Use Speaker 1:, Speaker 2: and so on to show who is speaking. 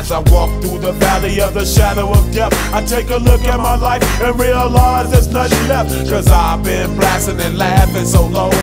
Speaker 1: As I walk through the valley of the shadow of death, I take a look at my life and realize there's nothing left. Cause I've been blasting and laughing so long,